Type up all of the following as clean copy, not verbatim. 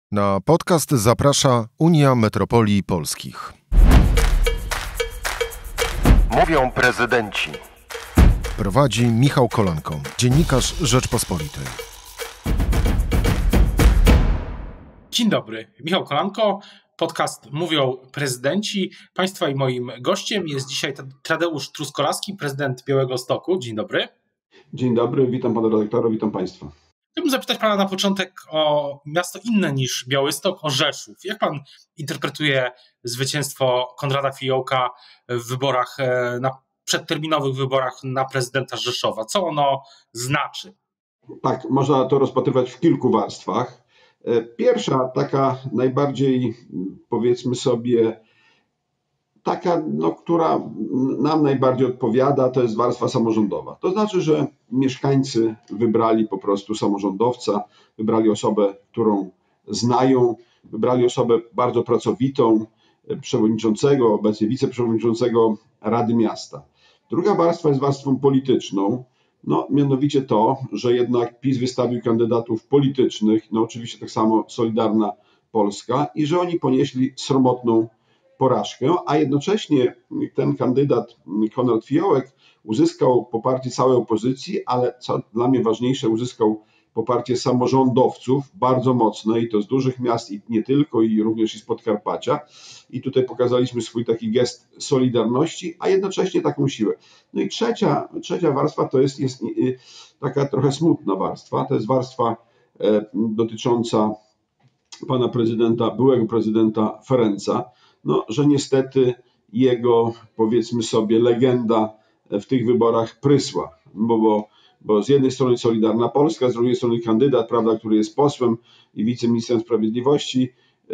Na podcast zaprasza Unia Metropolii Polskich. Mówią prezydenci. Prowadzi Michał Kolanko, dziennikarz Rzeczpospolitej. Dzień dobry, Michał Kolanko, podcast Mówią prezydenci. Państwa i moim gościem jest dzisiaj Tadeusz Truskolaski, prezydent Białegostoku. Dzień dobry. Dzień dobry, witam pana redaktora, witam państwa. Chciałbym zapytać pana na początek o miasto inne niż Białystok, o Rzeszów. Jak pan interpretuje zwycięstwo Konrada Fiołka w wyborach, przedterminowych wyborach na prezydenta Rzeszowa? Co ono znaczy? Tak, można to rozpatrywać w kilku warstwach. Pierwsza, taka najbardziej, powiedzmy sobie, taka, która nam najbardziej odpowiada, to jest warstwa samorządowa. To znaczy, że mieszkańcy wybrali po prostu samorządowca, wybrali osobę, którą znają, wybrali osobę bardzo pracowitą, przewodniczącego, obecnie wiceprzewodniczącego Rady Miasta. Druga warstwa jest warstwą polityczną, mianowicie to, że jednak PiS wystawił kandydatów politycznych, oczywiście tak samo Solidarna Polska, i że oni ponieśli sromotną porażkę, a jednocześnie ten kandydat Konrad Fiołek uzyskał poparcie całej opozycji, ale co dla mnie ważniejsze, uzyskał poparcie samorządowców bardzo mocne i to z dużych miast i nie tylko, i również i z Podkarpacia. I tutaj pokazaliśmy swój taki gest solidarności, a jednocześnie taką siłę. No i trzecia warstwa to jest taka trochę smutna warstwa, to jest warstwa dotycząca pana prezydenta, byłego prezydenta Ferenca, że niestety jego, powiedzmy sobie, legenda w tych wyborach prysła, bo z jednej strony Solidarna Polska, z drugiej strony kandydat, prawda, który jest posłem i wiceministrem sprawiedliwości,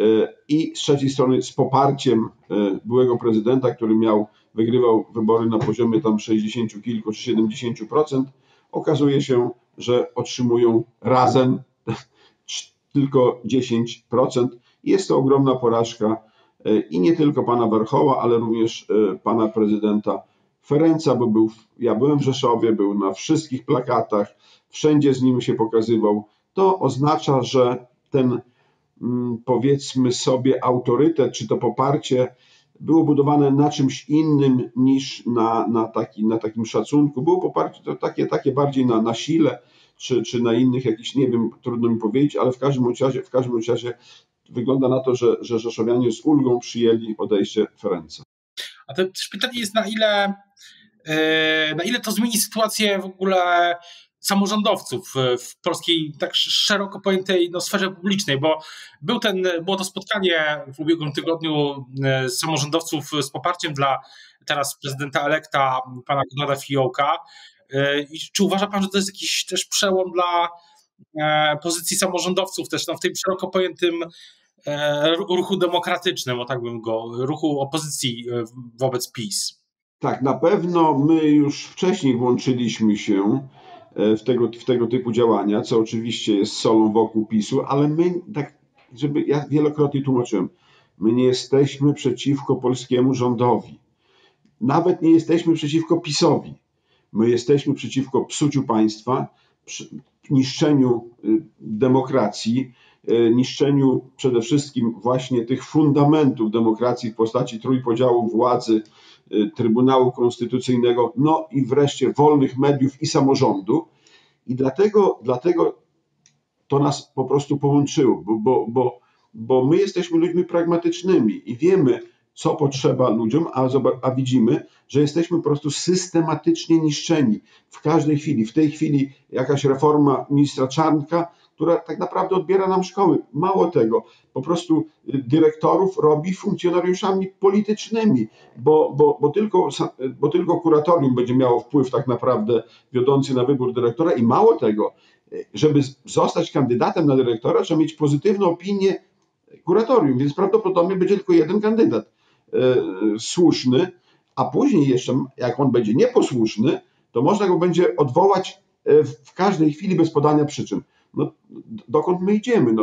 i z trzeciej strony z poparciem byłego prezydenta, który wygrywał wybory na poziomie tam 60 kilku czy 70%, okazuje się, że otrzymują razem tylko 10%. Jest to ogromna porażka i nie tylko pana Warchoła, ale również pana prezydenta Ferenca, bo ja byłem w Rzeszowie, był na wszystkich plakatach, wszędzie z nim się pokazywał. To oznacza, że ten, powiedzmy sobie, autorytet czy to poparcie było budowane na czymś innym niż na takim szacunku. Było poparcie to takie bardziej na sile czy na innych jakichś, nie wiem, trudno mi powiedzieć, ale w każdym razie wygląda na to, że rzeszowianie z ulgą przyjęli odejście Ferenca. A to też pytanie jest, na ile to zmieni sytuację w ogóle samorządowców w polskiej tak szeroko pojętej sferze publicznej, bo było to spotkanie w ubiegłym tygodniu samorządowców z poparciem dla teraz prezydenta elekta pana Konrada Fiołka. I czy uważa pan, że to jest jakiś też przełom dla pozycji samorządowców też w tym szeroko pojętym ruchu demokratycznym, ruchu opozycji wobec PiS? Tak, na pewno my już wcześniej włączyliśmy się w tego typu działania, co oczywiście jest solą wokół PiS-u, ale my, ja wielokrotnie tłumaczyłem, my nie jesteśmy przeciwko polskiemu rządowi. Nawet nie jesteśmy przeciwko PiS-owi. My jesteśmy przeciwko psuciu państwa, niszczeniu demokracji, niszczeniu przede wszystkim właśnie tych fundamentów demokracji w postaci trójpodziału władzy, Trybunału Konstytucyjnego, i wreszcie wolnych mediów i samorządu. I dlatego to nas po prostu połączyło, bo my jesteśmy ludźmi pragmatycznymi i wiemy, co potrzeba ludziom, a widzimy, że jesteśmy po prostu systematycznie niszczeni w każdej chwili. W tej chwili jakaś reforma ministra Czarnka, która tak naprawdę odbiera nam szkoły. Mało tego, po prostu dyrektorów robi funkcjonariuszami politycznymi, bo tylko kuratorium będzie miało wpływ tak naprawdę wiodący na wybór dyrektora i mało tego, żeby zostać kandydatem na dyrektora, trzeba mieć pozytywną opinię kuratorium, więc prawdopodobnie będzie tylko jeden kandydat słuszny, a później jeszcze, jak on będzie nieposłuszny, to można go będzie odwołać w każdej chwili bez podania przyczyn. Dokąd my idziemy?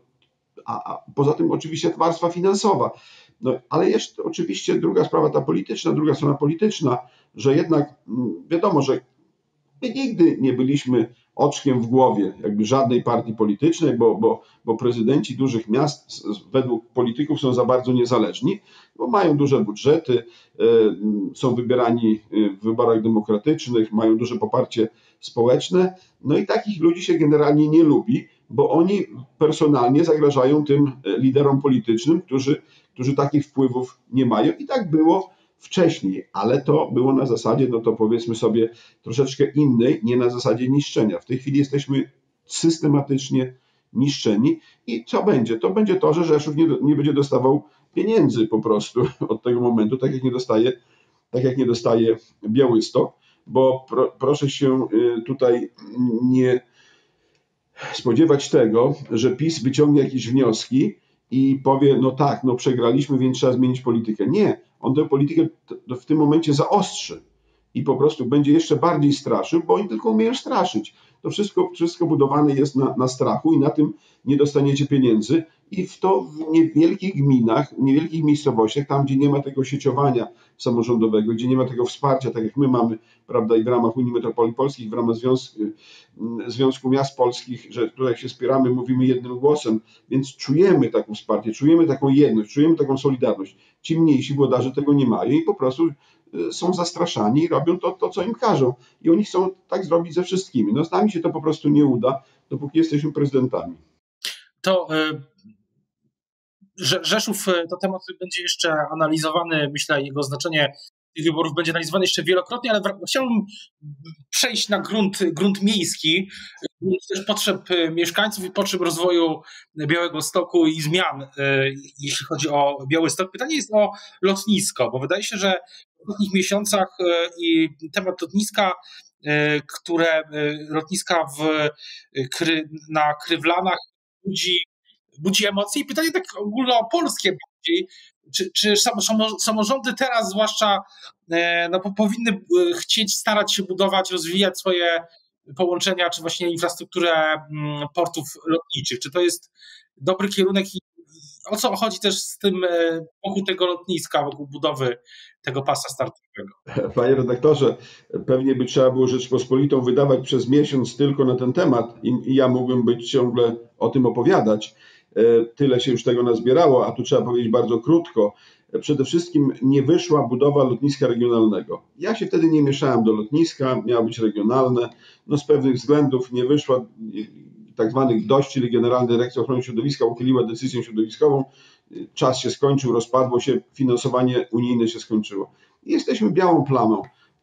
A poza tym oczywiście warstwa finansowa. Ale jest oczywiście druga sprawa, ta polityczna, druga strona polityczna, że jednak wiadomo, My nigdy nie byliśmy oczkiem w głowie jakby żadnej partii politycznej, bo prezydenci dużych miast według polityków są za bardzo niezależni, bo mają duże budżety, są wybierani w wyborach demokratycznych, mają duże poparcie społeczne, no i takich ludzi się generalnie nie lubi, bo oni personalnie zagrażają tym liderom politycznym, którzy takich wpływów nie mają. I tak było wcześniej, ale to było na zasadzie, no to powiedzmy sobie, troszeczkę innej, nie na zasadzie niszczenia. W tej chwili jesteśmy systematycznie niszczeni i co będzie? To będzie to, że Rzeszów nie będzie dostawał pieniędzy po prostu od tego momentu, tak jak nie dostaje Białystok, bo proszę się tutaj nie spodziewać tego, że PiS wyciągnie jakieś wnioski i powie, no tak, no przegraliśmy, więc trzeba zmienić politykę. Nie, on tę politykę w tym momencie zaostrzy i po prostu będzie jeszcze bardziej straszył, bo oni tylko umieją straszyć. To wszystko budowane jest na strachu i na tym nie dostaniecie pieniędzy i w niewielkich gminach, niewielkich miejscowościach, tam gdzie nie ma tego sieciowania samorządowego, gdzie nie ma tego wsparcia, tak jak my mamy, prawda, i w ramach Unii Metropolii Polskich, w ramach Związku Miast Polskich, że tutaj się spieramy, mówimy jednym głosem, więc czujemy taką wsparcie, czujemy taką jedność, czujemy taką solidarność. Ci mniejsi włodarze tego nie mają i po prostu są zastraszani i robią to, co im każą. I oni chcą tak zrobić ze wszystkimi. No z nami się to po prostu nie uda, dopóki jesteśmy prezydentami. To Rzeszów, to temat będzie jeszcze analizowany, myślę, jego znaczenie tych wyborów będzie analizowany jeszcze wielokrotnie, ale chciałbym przejść na grunt miejski, grunt też potrzeb mieszkańców i potrzeb rozwoju Białegostoku i zmian, jeśli chodzi o Białystok. Pytanie jest o lotnisko, bo wydaje się, że w ostatnich miesiącach i temat lotniska na Krywlanach budzi emocje i pytanie tak ogólnopolskie bardziej, czy samorządy teraz zwłaszcza powinny chcieć starać się budować, rozwijać swoje połączenia, czy właśnie infrastrukturę portów lotniczych? Czy to jest dobry kierunek i o co chodzi też z tym wokół tego lotniska, wokół budowy tego pasa startowego? Panie redaktorze, pewnie by trzeba było Rzeczpospolitą wydawać przez miesiąc tylko na ten temat i ja mógłbym być ciągle o tym opowiadać. Tyle się już tego nazbierało, a tu trzeba powiedzieć bardzo krótko. Przede wszystkim nie wyszła budowa lotniska regionalnego. Ja się wtedy nie mieszałem do lotniska, miało być regionalne. No z pewnych względów nie wyszła, tak zwanych dość, czyli Generalna Dyrekcja Ochrony Środowiska uchyliła decyzję środowiskową. Czas się skończył, rozpadło się, finansowanie unijne się skończyło. I jesteśmy białą plamą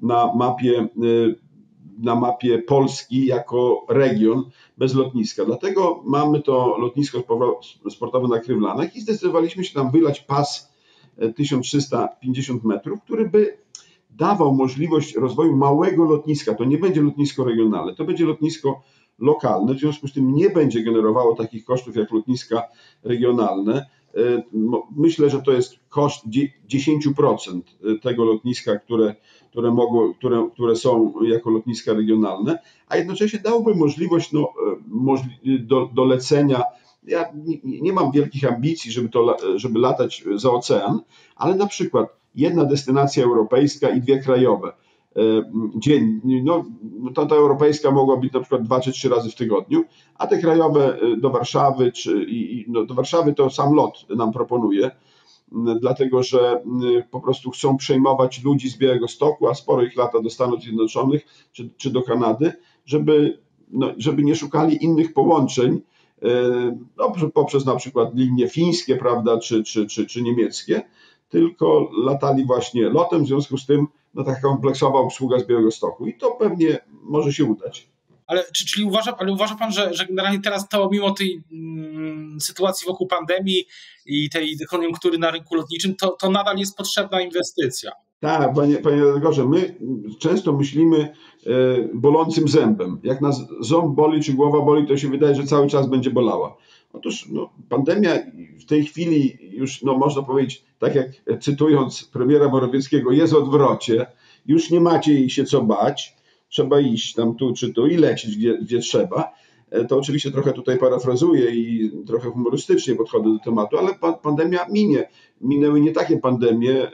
na mapie Polski jako region bez lotniska. Dlatego mamy to lotnisko sportowe na Krywlanach i zdecydowaliśmy się tam wylać pas 1350 metrów, który by dawał możliwość rozwoju małego lotniska. To nie będzie lotnisko regionalne, to będzie lotnisko lokalne, w związku z tym nie będzie generowało takich kosztów jak lotniska regionalne. Myślę, że to jest koszt 10% tego lotniska, które są jako lotniska regionalne, a jednocześnie dałby możliwość do lecenia. Ja nie mam wielkich ambicji, żeby latać za ocean, ale na przykład jedna destynacja europejska i 2 krajowe dziennie. No, ta europejska mogła być na przykład 2 czy 3 razy w tygodniu, a te krajowe do Warszawy, do Warszawy to sam lot nam proponuje, dlatego że po prostu chcą przejmować ludzi z Białegostoku, a sporo ich lata do Stanów Zjednoczonych czy do Kanady, żeby nie szukali innych połączeń, poprzez na przykład linie fińskie, prawda, czy niemieckie, tylko latali właśnie lotem, w związku z tym taka kompleksowa obsługa z Białegostoku i to pewnie może się udać. Ale uważa pan, że generalnie teraz to mimo tej sytuacji wokół pandemii i tej koniunktury na rynku lotniczym, to nadal jest potrzebna inwestycja? Tak, panie redaktorze, my często myślimy bolącym zębem. Jak nas ząb boli czy głowa boli, to się wydaje, że cały czas będzie bolała. Otóż pandemia w tej chwili już można powiedzieć, tak jak cytując premiera Morawieckiego, jest w odwrocie, już nie macie jej się co bać, trzeba iść tam tu czy tu i lecieć gdzie trzeba. To oczywiście trochę tutaj parafrazuję i trochę humorystycznie podchodzę do tematu, ale pandemia minie. Minęły nie takie pandemie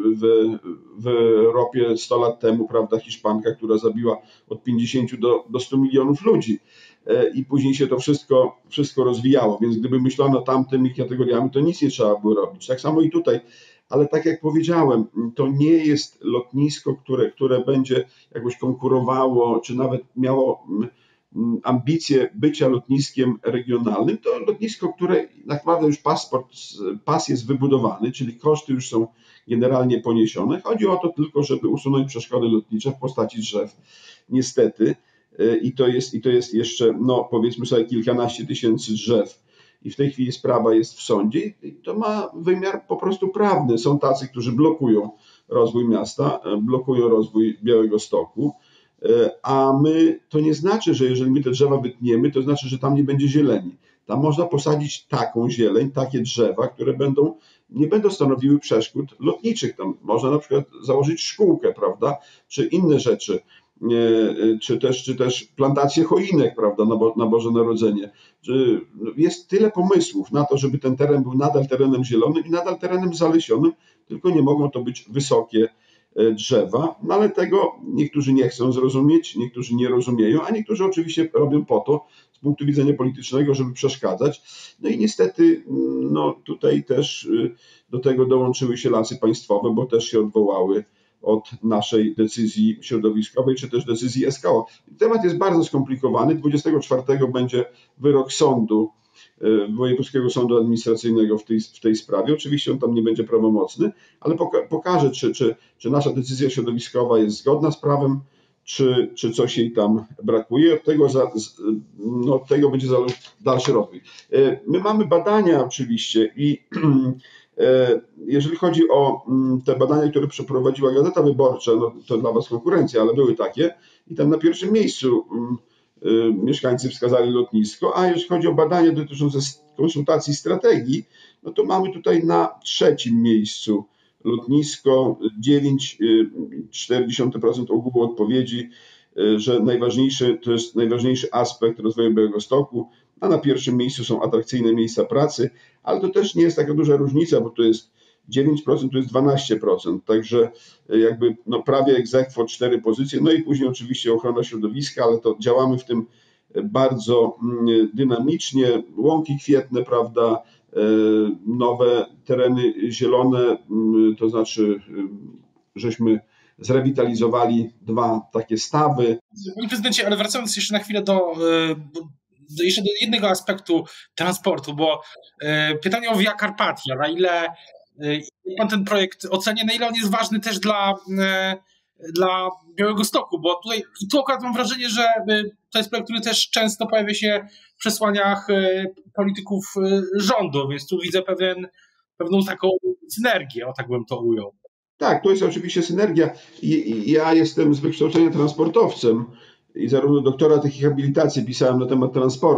w Europie 100 lat temu, prawda, Hiszpanka, która zabiła od 50 do 100 milionów ludzi. I później się to wszystko rozwijało, więc gdyby myślano tamtymi kategoriami, to nic nie trzeba było robić. Tak samo i tutaj, ale tak jak powiedziałem, to nie jest lotnisko, które będzie jakoś konkurowało, czy nawet miało ambicje bycia lotniskiem regionalnym. To lotnisko, które naprawdę już pas jest wybudowany, czyli koszty już są generalnie poniesione. Chodzi o to tylko, żeby usunąć przeszkody lotnicze w postaci drzew. Niestety. I to jest jeszcze, no powiedzmy sobie, kilkanaście tysięcy drzew. I w tej chwili sprawa jest w sądzie i to ma wymiar po prostu prawny. Są tacy, którzy blokują rozwój miasta, blokują rozwój Białegostoku, a my, to nie znaczy, że jeżeli my te drzewa wytniemy, to znaczy, że tam nie będzie zieleni. Tam można posadzić taką zieleń, takie drzewa, które nie będą stanowiły przeszkód lotniczych. Tam można na przykład założyć szkółkę, prawda, czy inne rzeczy. Czy też plantacje choinek, prawda, na Boże Narodzenie. Jest tyle pomysłów na to, żeby ten teren był nadal terenem zielonym i nadal terenem zalesionym, tylko nie mogą to być wysokie drzewa, no ale tego niektórzy nie chcą zrozumieć, niektórzy nie rozumieją, a niektórzy oczywiście robią po to, z punktu widzenia politycznego, żeby przeszkadzać. No i niestety no tutaj też do tego dołączyły się Lasy Państwowe, bo też się odwołały od naszej decyzji środowiskowej, czy też decyzji SKO. Temat jest bardzo skomplikowany. 24 będzie wyrok sądu, Wojewódzkiego Sądu Administracyjnego w tej sprawie. Oczywiście on tam nie będzie prawomocny, ale pokaże, czy nasza decyzja środowiskowa jest zgodna z prawem, czy coś jej tam brakuje. Od tego będzie zależał dalszy rozwój. My mamy badania oczywiście i jeżeli chodzi o te badania, które przeprowadziła Gazeta Wyborcza, no to dla Was konkurencja, ale były takie i tam na pierwszym miejscu mieszkańcy wskazali lotnisko, a jeżeli chodzi o badania dotyczące konsultacji strategii, no to mamy tutaj na trzecim miejscu lotnisko, 9,4% ogółu odpowiedzi, że to jest najważniejszy aspekt rozwoju Białegostoku, a na pierwszym miejscu są atrakcyjne miejsca pracy, ale to też nie jest taka duża różnica, bo to jest 9%, to jest 12%, także jakby no prawie ex aequo 4 pozycje, no i później oczywiście ochrona środowiska, ale to działamy w tym bardzo dynamicznie, łąki kwietne, prawda, nowe tereny zielone, to znaczy żeśmy zrewitalizowali 2 takie stawy. Panie prezydencie, ale wracając jeszcze na chwilę do jednego aspektu transportu, bo pytanie o Via Carpatia, na ile pan ten projekt ocenia, na ile on jest ważny też dla Białegostoku, bo tu akurat mam wrażenie, że to jest projekt, który też często pojawia się w przesłaniach polityków rządu, więc tu widzę pewną taką synergię, o tak bym to ujął. Tak, to jest oczywiście synergia. Ja jestem z wykształcenia transportowcem i zarówno doktorat, jak i habilitację pisałem na temat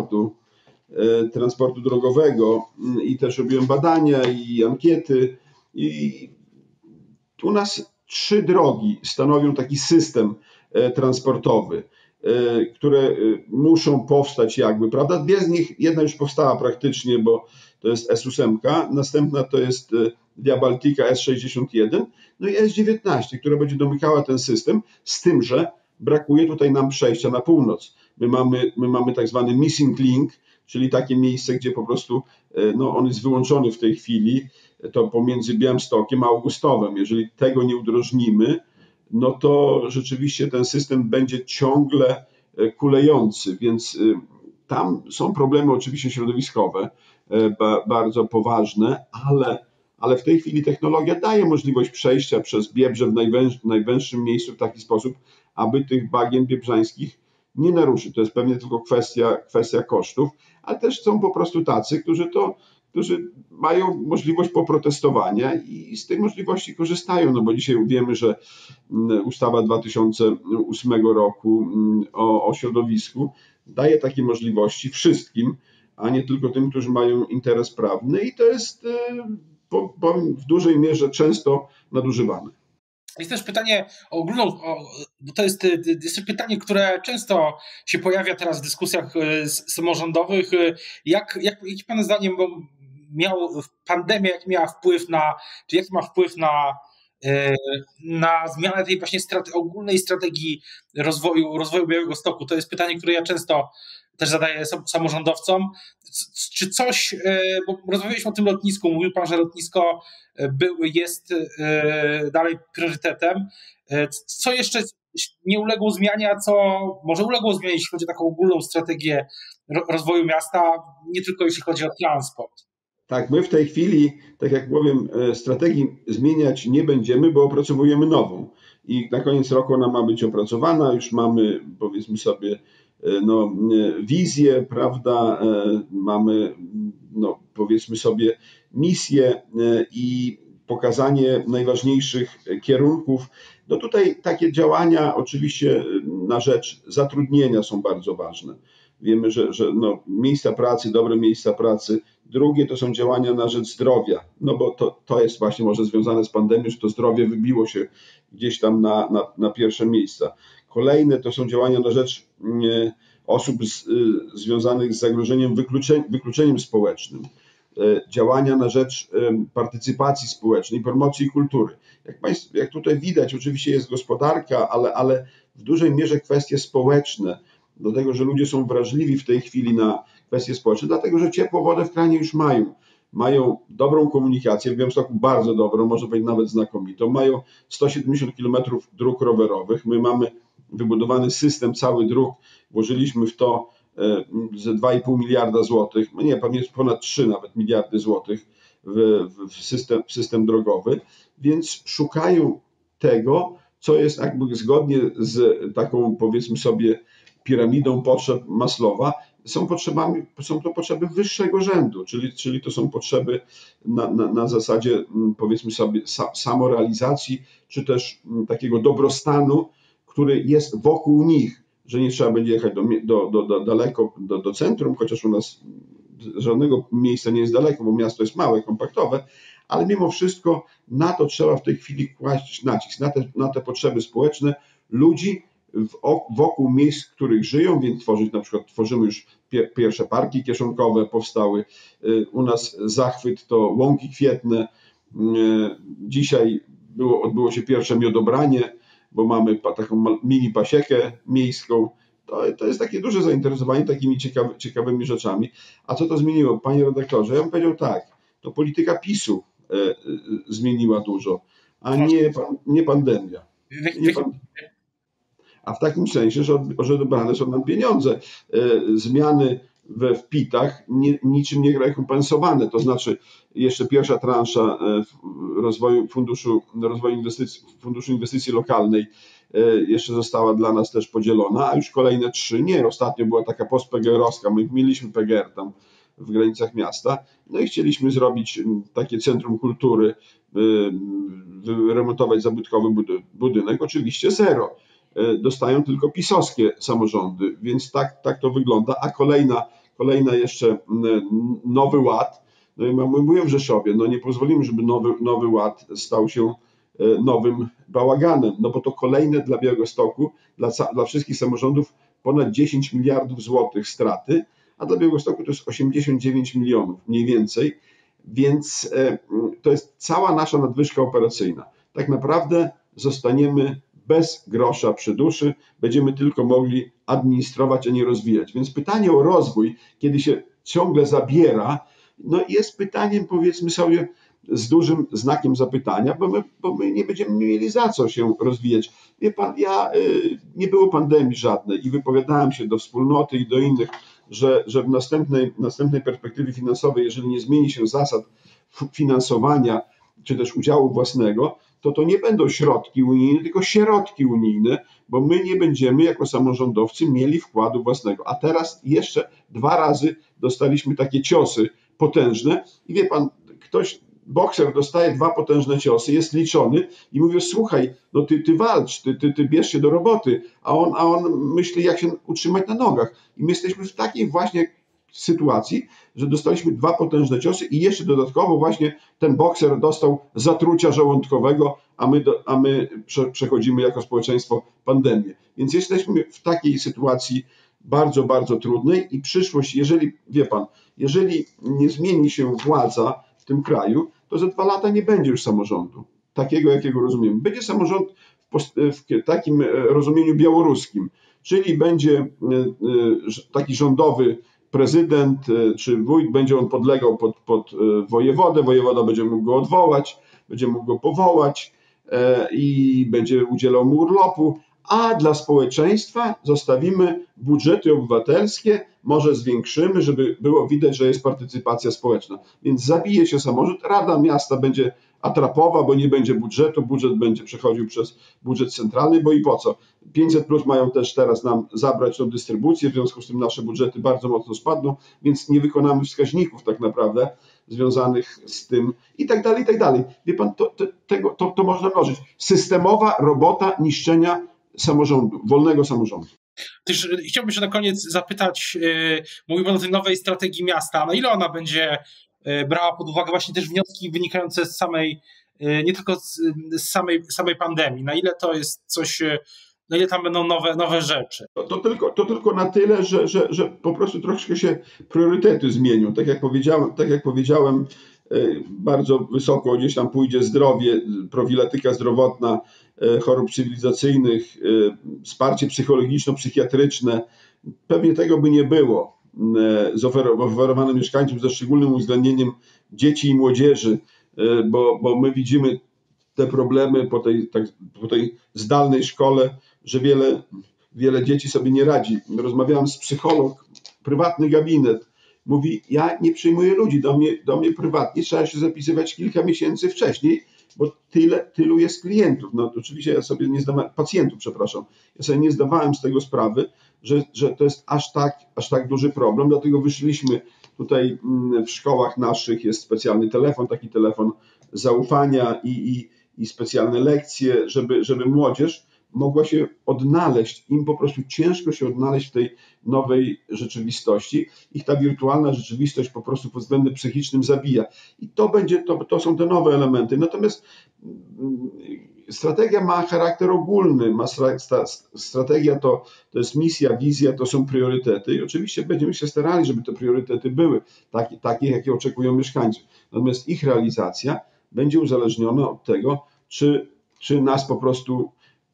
transportu drogowego i też robiłem badania i ankiety. I u nas 3 drogi stanowią taki system transportowy, które muszą powstać jakby, prawda? 2 z nich, jedna już powstała praktycznie, bo to jest S8, następna to jest Via Baltica S61, no i S19, która będzie domykała ten system, z tym, że brakuje tutaj nam przejścia na północ. My mamy tak zwany missing link, czyli takie miejsce, gdzie po prostu no, on jest wyłączony w tej chwili, to pomiędzy Białymstokiem a Augustowem. Jeżeli tego nie udrożnimy, no to rzeczywiście ten system będzie ciągle kulejący, więc tam są problemy oczywiście środowiskowe, bardzo poważne, ale w tej chwili technologia daje możliwość przejścia przez Biebrze w najwęższym miejscu w taki sposób, aby tych bagien biebrzańskich nie naruszyć. To jest pewnie tylko kwestia kosztów, ale też są po prostu tacy, którzy mają możliwość poprotestowania i z tej możliwości korzystają, no bo dzisiaj wiemy, że ustawa 2008 roku o środowisku daje takie możliwości wszystkim, a nie tylko tym, którzy mają interes prawny i to jest w dużej mierze często nadużywane. Jest też pytanie o ogólną, bo to jest też pytanie, które często się pojawia teraz w dyskusjach samorządowych. Jaki Pana zdaniem miał pandemia, jaki miała wpływ czy jaki ma wpływ na zmianę tej właśnie ogólnej strategii rozwoju Białegostoku? To jest pytanie, które ja często też zadaję samorządowcom. Czy coś, bo rozmawialiśmy o tym lotnisku, mówił Pan, że lotnisko jest dalej priorytetem. Co jeszcze nie uległo zmianie, a co może uległo zmianie, jeśli chodzi o taką ogólną strategię rozwoju miasta, nie tylko jeśli chodzi o transport? Tak, my w tej chwili, tak jak powiem, strategii zmieniać nie będziemy, bo opracowujemy nową. I na koniec roku ona ma być opracowana, już mamy, powiedzmy sobie, wizję, prawda, mamy, powiedzmy sobie, misję i pokazanie najważniejszych kierunków. No tutaj takie działania oczywiście na rzecz zatrudnienia są bardzo ważne. Wiemy, że miejsca pracy, dobre miejsca pracy. Drugie to są działania na rzecz zdrowia, no bo to jest właśnie może związane z pandemią, że to zdrowie wybiło się gdzieś tam na pierwsze miejsca. Kolejne to są działania na rzecz osób związanych z zagrożeniem wykluczeniem społecznym. Działania na rzecz partycypacji społecznej, promocji kultury. Jak tutaj widać, oczywiście jest gospodarka, ale w dużej mierze kwestie społeczne, do tego, że ludzie są wrażliwi w tej chwili na kwestie społeczne, dlatego że ciepłą wodę w kranie już mają dobrą komunikację, w Białymstoku bardzo dobrą, może być nawet znakomitą, mają 170 km dróg rowerowych, my mamy wybudowany system cały dróg, włożyliśmy w to ze 2,5 miliarda złotych, pewnie ponad 3 nawet miliardy złotych w system drogowy, więc szukają tego, co jest jakby zgodnie z taką, powiedzmy sobie, piramidą potrzeb Maslowa, są to potrzeby wyższego rzędu, czyli to są potrzeby na zasadzie, powiedzmy sobie, samorealizacji, czy też takiego dobrostanu, który jest wokół nich, że nie trzeba będzie jechać daleko do centrum, chociaż u nas żadnego miejsca nie jest daleko, bo miasto jest małe, kompaktowe, ale mimo wszystko na to trzeba w tej chwili kłaść nacisk, na te potrzeby społeczne ludzi wokół miejsc, w których żyją, więc tworzymy już pierwsze parki kieszonkowe, powstały u nas zachwyt, to łąki kwietne. Dzisiaj odbyło się pierwsze miodobranie, bo mamy taką mini pasiekę miejską. To jest takie duże zainteresowanie takimi ciekawymi rzeczami. A co to zmieniło? Panie redaktorze, ja bym powiedział tak, to polityka PiS-u zmieniła dużo, a nie pandemia. A w takim sensie, że dobrane są nam pieniądze. Zmiany w PIT-ach niczym nie rekompensowane. To znaczy jeszcze pierwsza transza Funduszu Inwestycji Lokalnej jeszcze została dla nas też podzielona, a już kolejne 3 nie. Ostatnio była taka post-PGR-owska, my mieliśmy PGR tam w granicach miasta, no i chcieliśmy zrobić takie centrum kultury, wyremontować zabytkowy budynek, oczywiście zero. Dostają tylko pisowskie samorządy, więc tak to wygląda, a kolejna jeszcze Nowy Ład, no i mówię w Rzeszowie, no nie pozwolimy, żeby nowy Ład stał się nowym bałaganem, no bo to kolejne dla Białegostoku, dla wszystkich samorządów ponad 10 miliardów złotych straty, a dla Białegostoku to jest 89 milionów mniej więcej, więc to jest cała nasza nadwyżka operacyjna. Tak naprawdę zostaniemy bez grosza przy duszy, będziemy tylko mogli administrować, a nie rozwijać. Więc pytanie o rozwój, kiedy się ciągle zabiera, no jest pytaniem, powiedzmy sobie, z dużym znakiem zapytania, bo my nie będziemy mieli za co się rozwijać. Wie pan, nie było pandemii żadnej i wypowiadałem się do wspólnoty i do innych, że w następnej perspektywie finansowej, jeżeli nie zmieni się zasad finansowania czy też udziału własnego, to nie będą środki unijne, tylko środki unijne, bo my nie będziemy jako samorządowcy mieli wkładu własnego. A teraz jeszcze 2 razy dostaliśmy takie ciosy potężne i wie pan, bokser dostaje 2 potężne ciosy, jest liczony i mówi: słuchaj, no ty walcz, ty bierz się do roboty, a on myśli, jak się utrzymać na nogach. I my jesteśmy w takiej właśnie sytuacji, że dostaliśmy 2 potężne ciosy i jeszcze dodatkowo właśnie ten bokser dostał zatrucia żołądkowego, a my przechodzimy jako społeczeństwo pandemię. Więc jesteśmy w takiej sytuacji bardzo, bardzo trudnej i przyszłość, jeżeli nie zmieni się władza w tym kraju, to za 2 lata nie będzie już samorządu, takiego jakiego rozumiemy. Będzie samorząd w takim rozumieniu białoruskim, czyli będzie taki rządowy prezydent czy wójt, będzie on podlegał pod wojewodę, wojewoda będzie mógł go odwołać, będzie mógł go powołać i będzie udzielał mu urlopu, a dla społeczeństwa zostawimy budżety obywatelskie, może zwiększymy, żeby było widać, że jest partycypacja społeczna. Więc zabije się samorząd, Rada Miasta będzie atrapowa, bo nie będzie budżetu, budżet będzie przechodził przez budżet centralny, bo i po co? 500+ mają też teraz nam zabrać tą dystrybucję, w związku z tym nasze budżety bardzo mocno spadną, więc nie wykonamy wskaźników tak naprawdę związanych z tym i tak dalej, i tak dalej. Wie pan, to można mnożyć. Systemowa robota niszczenia samorządu, wolnego samorządu. Też chciałbym się na koniec zapytać, mówił pan o tej nowej strategii miasta, na ile ona będzie brała pod uwagę właśnie też wnioski wynikające z samej, nie tylko z samej pandemii, na ile to jest coś, na ile tam będą nowe rzeczy? To tylko na tyle, że po prostu troszkę się priorytety zmienią. Tak jak powiedziałem, bardzo wysoko gdzieś tam pójdzie zdrowie, profilaktyka zdrowotna, chorób cywilizacyjnych, wsparcie psychologiczno-psychiatryczne. Pewnie tego by nie było zaoferowane mieszkańcom ze szczególnym uwzględnieniem dzieci i młodzieży, bo my widzimy te problemy po tej zdalnej szkole, że wiele dzieci sobie nie radzi. Rozmawiałem z psycholog, prywatny gabinet. Mówi, ja nie przyjmuję ludzi do mnie prywatnie, trzeba się zapisywać kilka miesięcy wcześniej, bo tylu jest klientów. No oczywiście ja sobie nie zdawałem, pacjentów, przepraszam, ja sobie nie zdawałem z tego sprawy, że to jest aż tak duży problem, dlatego wyszliśmy tutaj w szkołach naszych, jest specjalny telefon, taki telefon zaufania i specjalne lekcje, żeby młodzież mogła się odnaleźć, im po prostu ciężko się odnaleźć w tej nowej rzeczywistości. Ich ta wirtualna rzeczywistość po prostu pod względem psychicznym zabija. I to są te nowe elementy. Natomiast strategia ma charakter ogólny, strategia to jest misja, wizja, to są priorytety i oczywiście będziemy się starali, żeby te priorytety były takie, jakie oczekują mieszkańcy. Natomiast ich realizacja będzie uzależniona od tego, czy nas po prostu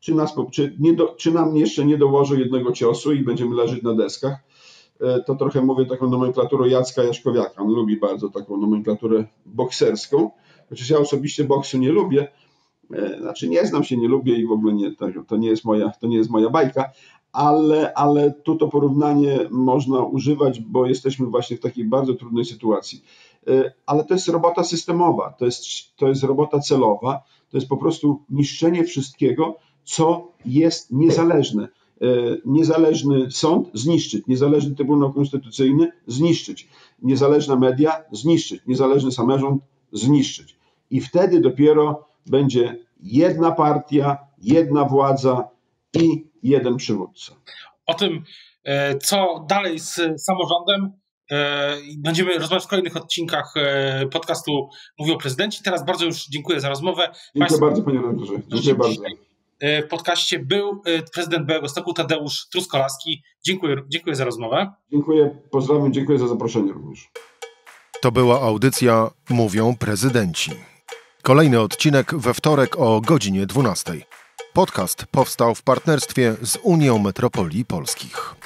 czy nam jeszcze nie dołożą jednego ciosu i będziemy leżeć na deskach. To trochę mówię taką nomenklaturą Jacka Jaśkowiaka. On lubi bardzo taką nomenklaturę bokserską, chociaż ja osobiście boksu nie lubię. Znaczy nie znam się, nie lubię i w ogóle to nie jest moja bajka, ale tu to porównanie można używać, bo jesteśmy właśnie w takiej bardzo trudnej sytuacji. Ale to jest robota systemowa, to jest robota celowa, to jest po prostu niszczenie wszystkiego, co jest niezależne. Niezależny sąd zniszczyć, niezależny Trybunał Konstytucyjny zniszczyć, niezależne media zniszczyć, niezależny samorząd zniszczyć. I wtedy dopiero będzie jedna partia, jedna władza i jeden przywódca. O tym, co dalej z samorządem, będziemy rozmawiać w kolejnych odcinkach podcastu Mówią Prezydenci. Teraz bardzo już dziękuję za rozmowę. Dziękuję bardzo, panie redaktorze. Dziękuję bardzo. W podcaście był prezydent Białegostoku Tadeusz Truskolaski. Dziękuję za rozmowę. Dziękuję, pozdrawiam, dziękuję za zaproszenie również. To była audycja Mówią Prezydenci. Kolejny odcinek we wtorek o godzinie 12:00. Podcast powstał w partnerstwie z Unią Metropolii Polskich.